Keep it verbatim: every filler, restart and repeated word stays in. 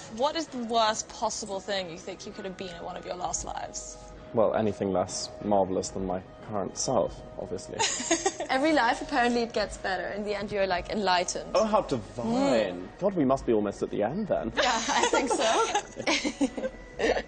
What is the worst possible thing you think you could have been in one of your last lives? Well, anything less marvellous than my current self, obviously. Every life, apparently, it gets better. In the end, you're, like, enlightened. Oh, how divine. Mm. God, we must be almost at the end, then. Yeah, I think so.